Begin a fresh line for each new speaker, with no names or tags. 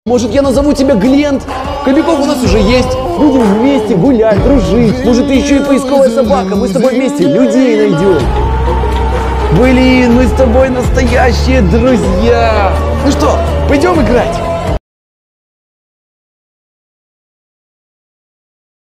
Может, я назову тебя Глент? Кобяков у нас уже есть. Будем вместе гулять, дружить. Может, ты еще и поисковая собака. Мы с тобой вместе людей найдем. Блин, мы с тобой настоящие друзья. Ну что, пойдем играть?